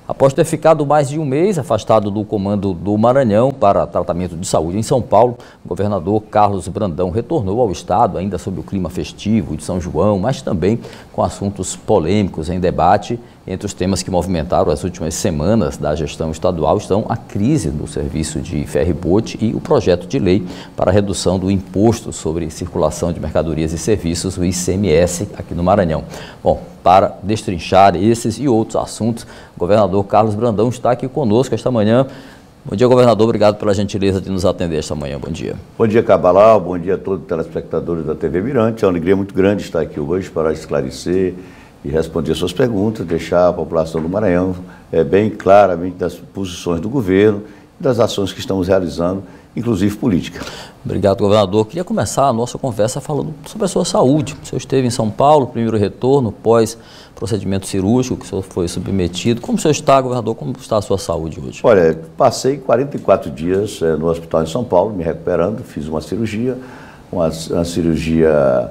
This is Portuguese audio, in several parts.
Após ter ficado mais de um mês afastado do comando do Maranhão para tratamento de saúde em São Paulo, o governador Carlos Brandão retornou ao estado, ainda sob o clima festivo de São João, mas também com assuntos polêmicos em debate. Entre os temas que movimentaram as últimas semanas da gestão estadual estão a crise do serviço de ferry-boat e o projeto de lei para a redução do imposto sobre circulação de mercadorias e serviços, o ICMS, aqui no Maranhão. Bom, para destrinchar esses e outros assuntos, o governador Carlos Brandão está aqui conosco esta manhã. Bom dia, governador. Obrigado pela gentileza de nos atender esta manhã. Bom dia. Bom dia, Cabral. Bom dia a todos os telespectadores da TV Mirante. É uma alegria muito grande estar aqui hoje para esclarecer e responder suas perguntas, deixar a população do Maranhão bem claramente das posições do governo e das ações que estamos realizando, inclusive política. Obrigado, governador. Queria começar a nossa conversa falando sobre a sua saúde. O senhor esteve em São Paulo, primeiro retorno, pós procedimento cirúrgico que o senhor foi submetido. Como o senhor está, governador? Como está a sua saúde hoje? Olha, passei 44 dias no hospital em São Paulo, me recuperando, fiz uma cirurgia, uma cirurgia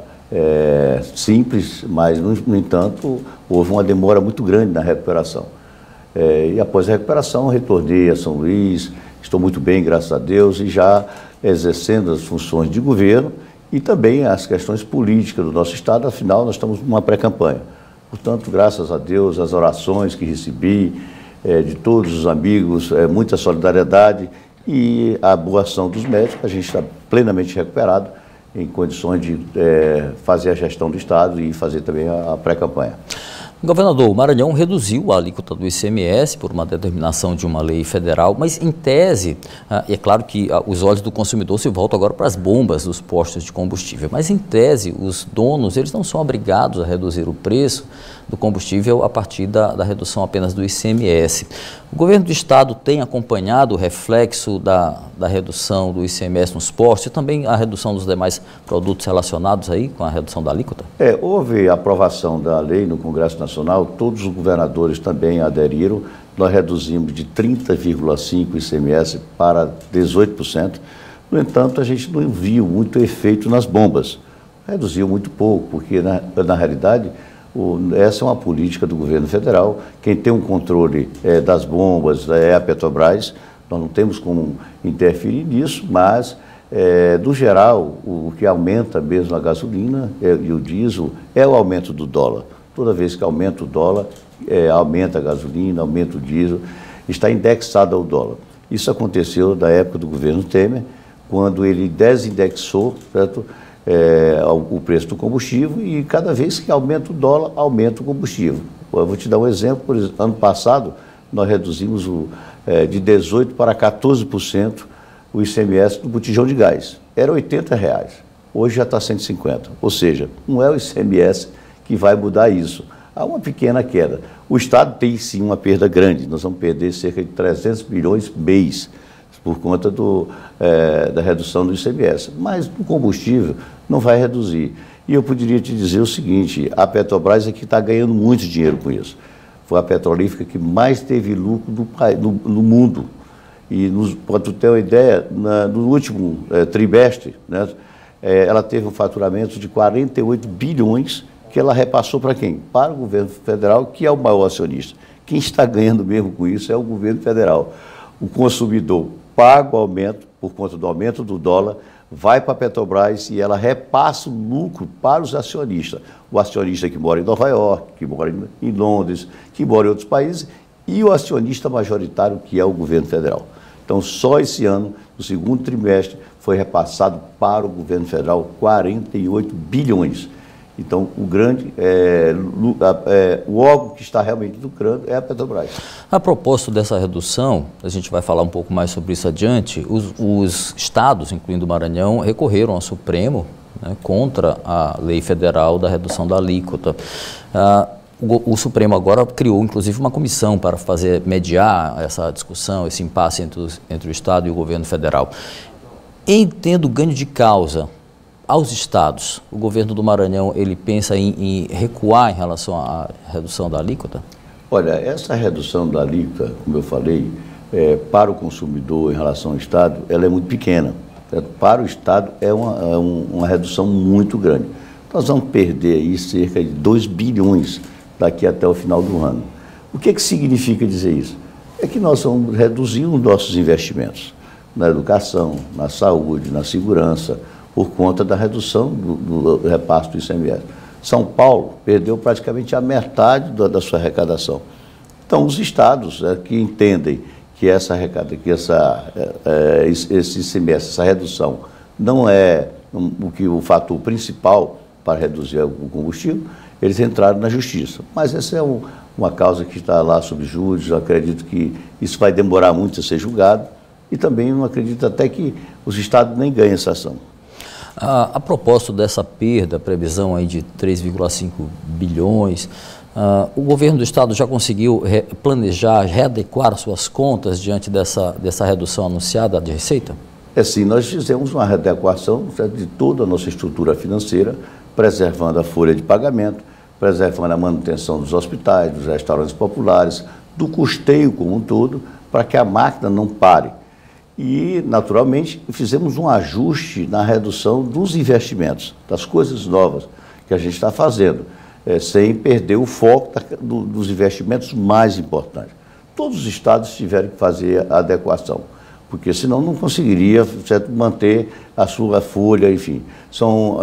simples, mas, no entanto, houve uma demora muito grande na recuperação. E após a recuperação, retornei a São Luís, estou muito bem, graças a Deus, e já exercendo as funções de governo e também as questões políticas do nosso estado. Afinal, nós estamos numa pré-campanha. Portanto, graças a Deus, as orações que recebi de todos os amigos, muita solidariedade e a boa ação dos médicos, a gente está plenamente recuperado, em condições de fazer a gestão do estado e fazer também a pré-campanha. Governador, o Maranhão reduziu a alíquota do ICMS por uma determinação de uma lei federal, mas em tese, é claro que os olhos do consumidor se voltam agora para as bombas dos postos de combustível, mas em tese os donos eles não são obrigados a reduzir o preço do combustível a partir da redução apenas do ICMS. O governo do estado tem acompanhado o reflexo da redução do ICMS nos postos e também a redução dos demais produtos relacionados aí com a redução da alíquota? Houve aprovação da lei no Congresso Nacional, todos os governadores também aderiram, nós reduzimos de 30,5% o ICMS para 18%, no entanto a gente não viu muito efeito nas bombas, reduziu muito pouco, porque na realidade essa é uma política do governo federal, quem tem um controle das bombas é a Petrobras, nós não temos como interferir nisso, mas no geral o que aumenta mesmo a gasolina e o diesel é o aumento do dólar. Toda vez que aumenta o dólar, aumenta a gasolina, aumenta o diesel, está indexado ao dólar. Isso aconteceu na época do governo Temer, quando ele desindexou, certo? O preço do combustível e cada vez que aumenta o dólar, aumenta o combustível. Eu vou te dar um exemplo, por exemplo, ano passado nós reduzimos de 18% para 14% o ICMS do botijão de gás. Era R$80, hoje já está 150, ou seja, não é o ICMS que vai mudar isso. Há uma pequena queda. O estado tem sim uma perda grande, nós vamos perder cerca de 300 milhões mês, por conta da redução do ICMS. Mas o combustível não vai reduzir. E eu poderia te dizer o seguinte, a Petrobras é que está ganhando muito dinheiro com isso. Foi a petrolífera que mais teve lucro no mundo. E, para tu ter uma ideia, no último trimestre, né, ela teve um faturamento de 48 bilhões que ela repassou para quem? Para o governo federal, que é o maior acionista. Quem está ganhando mesmo com isso é o governo federal. O consumidor paga o aumento, por conta do aumento do dólar, vai para a Petrobras e ela repassa o lucro para os acionistas. O acionista que mora em Nova York, que mora em Londres, que mora em outros países, e o acionista majoritário, que é o governo federal. Então, só esse ano, no segundo trimestre, foi repassado para o governo federal 48 bilhões. Então, o órgão que está realmente lucrando é a Petrobras. A propósito dessa redução, a gente vai falar um pouco mais sobre isso adiante, os estados, incluindo o Maranhão, recorreram ao Supremo, né, contra a lei federal da redução da alíquota. O Supremo agora criou, inclusive, uma comissão para mediar essa discussão, esse impasse entre o estado e o governo federal. Em tendo ganho de causa aos estados, o governo do Maranhão, ele pensa em recuar em relação à redução da alíquota? Olha, essa redução da alíquota, como eu falei, para o consumidor em relação ao estado, ela é muito pequena. Certo? Para o estado é uma redução muito grande. Nós vamos perder aí cerca de 2 bilhões daqui até o final do ano. O que significa dizer isso? É que nós vamos reduzir os nossos investimentos na educação, na saúde, na segurança, por conta da redução do repasse do ICMS. São Paulo perdeu praticamente a metade da sua arrecadação. Então, os estados que entendem que esse ICMS, essa redução, não é o fator principal para reduzir o combustível, eles entraram na justiça. Mas essa é uma causa que está lá sob júris. Eu acredito que isso vai demorar muito a ser julgado e também não acredito até que os estados nem ganhem essa ação. A propósito dessa perda, previsão aí de 3,5 bilhões, o governo do estado já conseguiu planejar, readequar suas contas diante dessa redução anunciada de receita? Sim, nós fizemos uma readequação de toda a nossa estrutura financeira, preservando a folha de pagamento, preservando a manutenção dos hospitais, dos restaurantes populares, do custeio como um todo, para que a máquina não pare. E, naturalmente, fizemos um ajuste na redução dos investimentos, das coisas novas que a gente está fazendo, sem perder o foco dos investimentos mais importantes. Todos os estados tiveram que fazer a adequação, porque senão não conseguiria, certo, manter a sua folha, enfim. São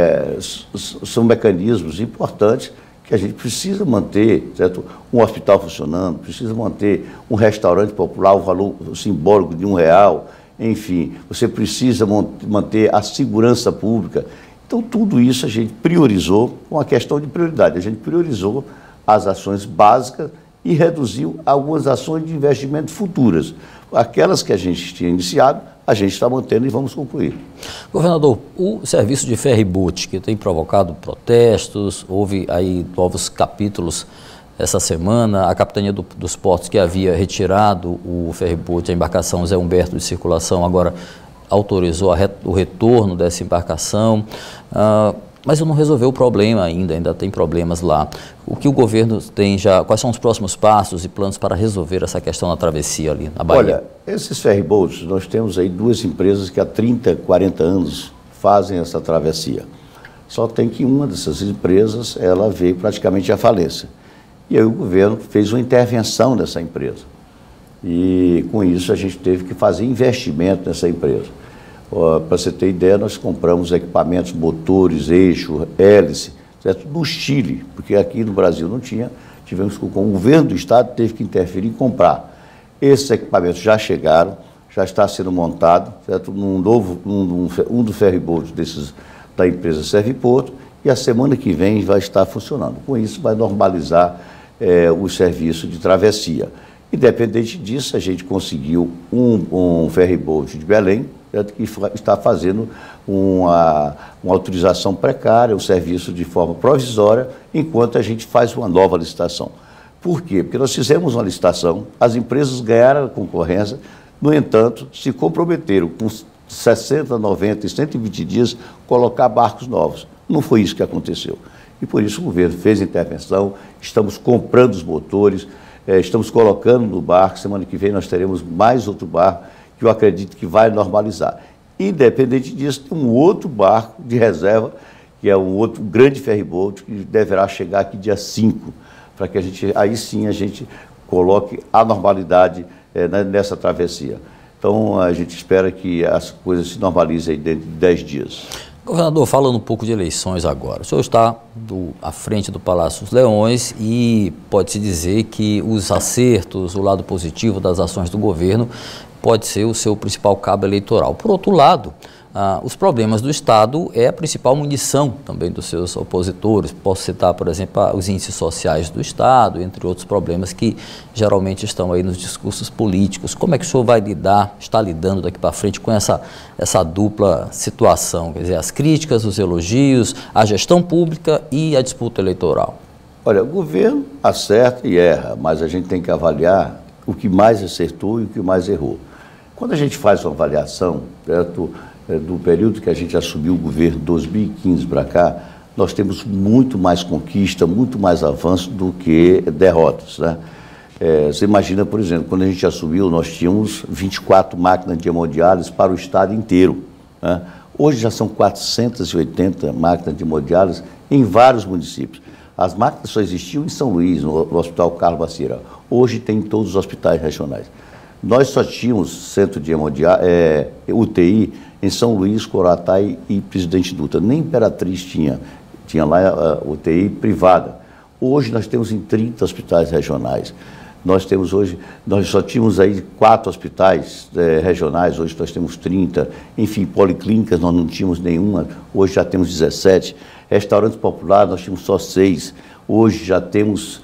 mecanismos importantes que a gente precisa manter, certo? Um hospital funcionando, precisa manter um restaurante popular, o valor simbólico de R$1, enfim, você precisa manter a segurança pública. Então, tudo isso a gente priorizou com a questão de prioridade. A gente priorizou as ações básicas e reduziu algumas ações de investimento futuras. Aquelas que a gente tinha iniciado, a gente está mantendo e vamos concluir. Governador, o serviço de ferry-boat, que tem provocado protestos, houve aí novos capítulos essa semana, a Capitania dos Portos, que havia retirado o ferry-boat, a embarcação Zé Humberto de circulação, agora autorizou o retorno dessa embarcação, mas não resolveu o problema ainda tem problemas lá. O que o governo tem já, quais são os próximos passos e planos para resolver essa questão na travessia ali na Bahia? Olha, esses ferryboats, nós temos aí 2 empresas que há 30, 40 anos fazem essa travessia. Só tem que uma dessas empresas, ela veio praticamente à falência. E aí o governo fez uma intervenção nessa empresa. E com isso a gente teve que fazer investimento nessa empresa. Para você ter ideia, nós compramos equipamentos, motores, eixo, hélice, certo? No Chile, porque aqui no Brasil não tinha, tivemos que, com o governo do estado, teve que interferir e comprar. Esses equipamentos já chegaram, já está sendo montado, certo? Um dos ferryboats da empresa Serviporto, e a semana que vem vai estar funcionando. Com isso vai normalizar o serviço de travessia. Independente disso, a gente conseguiu um ferryboat de Belém, que está fazendo uma autorização precária, um serviço de forma provisória, enquanto a gente faz uma nova licitação. Por quê? Porque nós fizemos uma licitação, as empresas ganharam a concorrência, no entanto, se comprometeram com 60, 90 e 120 dias colocar barcos novos. Não foi isso que aconteceu. E por isso o governo fez intervenção, estamos comprando os motores, estamos colocando no barco, semana que vem nós teremos mais outro barco, que eu acredito que vai normalizar. Independente disso, tem um outro barco de reserva, que é um outro grande ferryboat, que deverá chegar aqui dia 5, para que aí sim a gente coloque a normalidade nessa travessia. Então, a gente espera que as coisas se normalizem dentro de 10 dias. Governador, falando um pouco de eleições agora, o senhor está à frente do Palácio dos Leões e pode-se dizer que os acertos, o lado positivo das ações do governo pode ser o seu principal cabo eleitoral. Por outro lado, os problemas do Estado é a principal munição também dos seus opositores. Posso citar, por exemplo, os índices sociais do Estado, entre outros problemas que geralmente estão aí nos discursos políticos. Como é que o senhor vai está lidando daqui para frente com essa dupla situação? Quer dizer, as críticas, os elogios, a gestão pública e a disputa eleitoral? Olha, o governo acerta e erra, mas a gente tem que avaliar o que mais acertou e o que mais errou. Quando a gente faz uma avaliação, certo, do período que a gente assumiu o governo, 2015 para cá, nós temos muito mais conquista, muito mais avanço do que derrotas, né? Você imagina, por exemplo, quando a gente assumiu, nós tínhamos 24 máquinas de hemodiálise para o estado inteiro, né? Hoje já são 480 máquinas de hemodiálise em vários municípios. As máquinas só existiam em São Luís, no Hospital Carlos Macieira. Hoje tem em todos os hospitais regionais. Nós só tínhamos centro de UTI em São Luís, Coroatá e Presidente Dutra. Nem Imperatriz tinha. Tinha lá a UTI privada. Hoje nós temos em 30 hospitais regionais. Nós só tínhamos aí 4 hospitais regionais, hoje nós temos 30. Enfim, policlínicas nós não tínhamos nenhuma, hoje já temos 17. Restaurantes populares nós tínhamos só 6, hoje já temos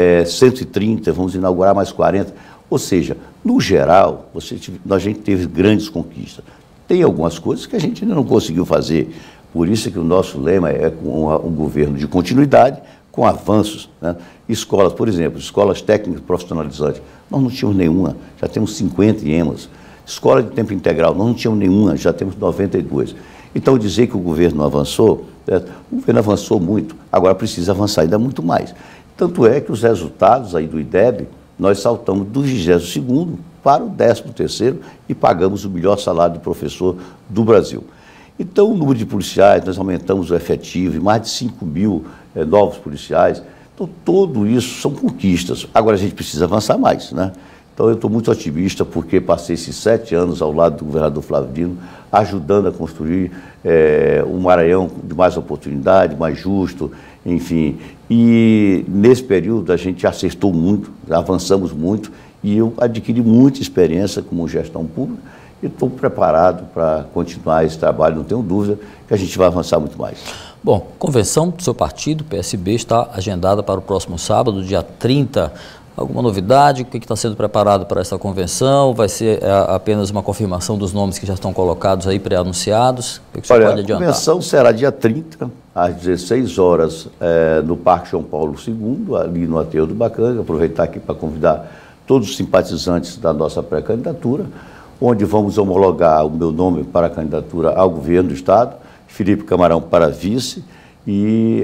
130, vamos inaugurar mais 40. Ou seja, no geral, a gente teve grandes conquistas. Tem algumas coisas que a gente ainda não conseguiu fazer. Por isso é que o nosso lema é um governo de continuidade, com avanços, né? Escolas, por exemplo, escolas técnicas profissionalizantes, nós não tínhamos nenhuma, já temos 50 em EMAS. Escola de tempo integral, nós não tínhamos nenhuma, já temos 92. Então, dizer que o governo não avançou, o governo avançou muito, agora precisa avançar ainda muito mais. Tanto é que os resultados aí do IDEB, nós saltamos do 22º para o 13º e pagamos o melhor salário de professor do Brasil. Então, o número de policiais, nós aumentamos o efetivo, em mais de 5 mil novos policiais. Então, tudo isso são conquistas. Agora, a gente precisa avançar mais, né? Então, eu estou muito otimista porque passei esses 7 anos ao lado do governador Flávio Dino, ajudando a construir um Maranhão de mais oportunidade, mais justo, enfim. E, nesse período, a gente acertou muito, avançamos muito, e eu adquiri muita experiência como gestão pública, e estou preparado para continuar esse trabalho, não tenho dúvida que a gente vai avançar muito mais. Bom, convenção do seu partido, PSB, está agendada para o próximo sábado, dia 30. Alguma novidade? O que está sendo preparado para essa convenção? Vai ser apenas uma confirmação dos nomes que já estão colocados aí, pré-anunciados? O que você pode adiantar? A convenção será dia 30, às 16 horas, no Parque João Paulo II, ali no Aterro do Bacanga. Aproveitar aqui para convidar todos os simpatizantes da nossa pré-candidatura, onde vamos homologar o meu nome para a candidatura ao governo do Estado, Felipe Camarão para vice e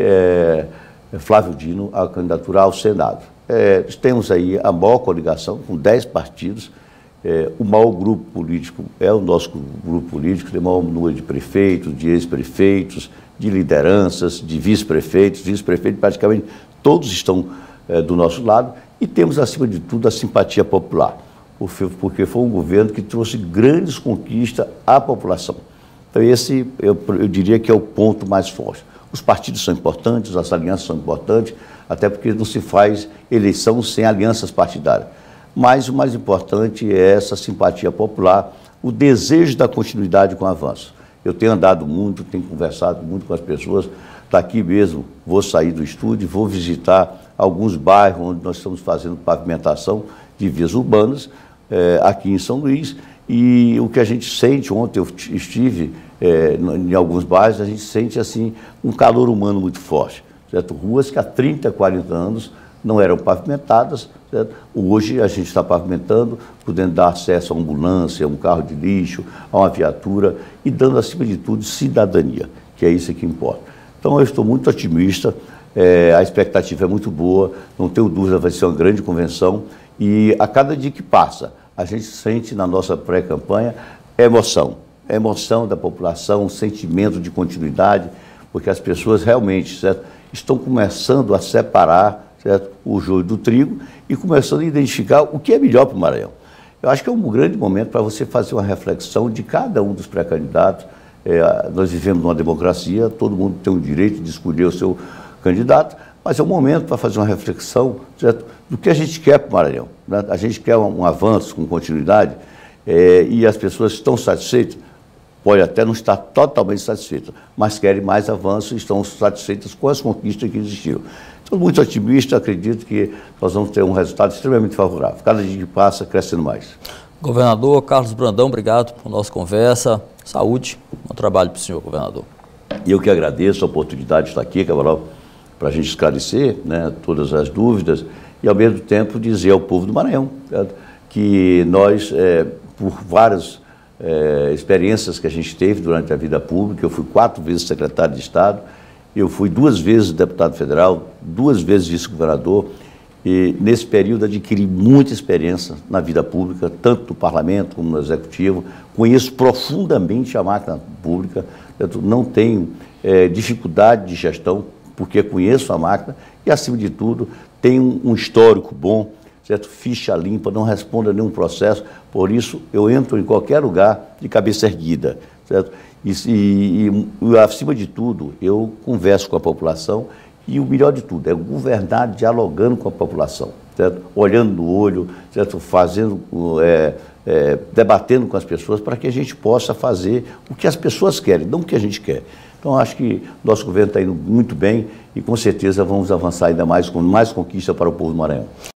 Flávio Dino a candidatura ao Senado. Temos aí a maior coligação, com 10 partidos. O maior grupo político é o nosso grupo político, tem o maior número de prefeitos, de ex-prefeitos, de lideranças, de vice-prefeitos. Vice-prefeitos, praticamente todos estão do nosso lado. E temos, acima de tudo, a simpatia popular, porque foi um governo que trouxe grandes conquistas à população. Então, esse eu diria que é o ponto mais forte. Os partidos são importantes, as alianças são importantes, até porque não se faz eleição sem alianças partidárias. Mas o mais importante é essa simpatia popular, o desejo da continuidade com o avanço. Eu tenho andado muito, tenho conversado muito com as pessoas. Daqui mesmo, vou sair do estúdio, vou visitar alguns bairros onde nós estamos fazendo pavimentação de vias urbanas, aqui em São Luís. E o que a gente sente, ontem eu estive em alguns bairros, a gente sente assim um calor humano muito forte, certo? Ruas que há 30, 40 anos não eram pavimentadas, certo? Hoje a gente está pavimentando, podendo dar acesso a uma ambulância, a um carro de lixo, a uma viatura e dando, acima de tudo, cidadania, que é isso que importa. Então eu estou muito otimista, a expectativa é muito boa, não tenho dúvida, vai ser uma grande convenção e a cada dia que passa, a gente sente na nossa pré-campanha emoção da população, um sentimento de continuidade, porque as pessoas realmente, certo, estão começando a separar, certo, o joio do trigo e começando a identificar o que é melhor para o Maranhão. Eu acho que é um grande momento para você fazer uma reflexão de cada um dos pré-candidatos. Nós vivemos numa democracia, todo mundo tem o direito de escolher o seu candidato, mas é um momento para fazer uma reflexão, certo, do que a gente quer para o Maranhão, né? A gente quer um avanço com continuidade e as pessoas estão satisfeitas, pode até não estar totalmente satisfeitas, mas querem mais avanço e estão satisfeitas com as conquistas que existiram. Estou muito otimista, acredito que nós vamos ter um resultado extremamente favorável. Cada dia que passa, crescendo mais. Governador Carlos Brandão, obrigado por nossa conversa. Saúde, bom trabalho para o senhor, governador. E eu que agradeço a oportunidade de estar aqui, Cabral, para a gente esclarecer, né, todas as dúvidas e, ao mesmo tempo, dizer ao povo do Maranhão, certo, que nós, por várias experiências que a gente teve durante a vida pública, eu fui 4 vezes secretário de Estado, eu fui 2 vezes deputado federal, 2 vezes vice-governador, e nesse período adquiri muita experiência na vida pública, tanto no parlamento como no executivo, conheço profundamente a máquina pública, certo? Não tenho dificuldade de gestão, porque conheço a máquina e, acima de tudo, tem um histórico bom, certo? Ficha limpa, não responde a nenhum processo, por isso eu entro em qualquer lugar de cabeça erguida, certo? E acima de tudo, eu converso com a população e o melhor de tudo é governar dialogando com a população, certo? Olhando no olho, certo? Fazendo, debatendo com as pessoas para que a gente possa fazer o que as pessoas querem, não o que a gente quer. Então, acho que nosso governo está indo muito bem e com certeza vamos avançar ainda mais com mais conquista para o povo do Maranhão.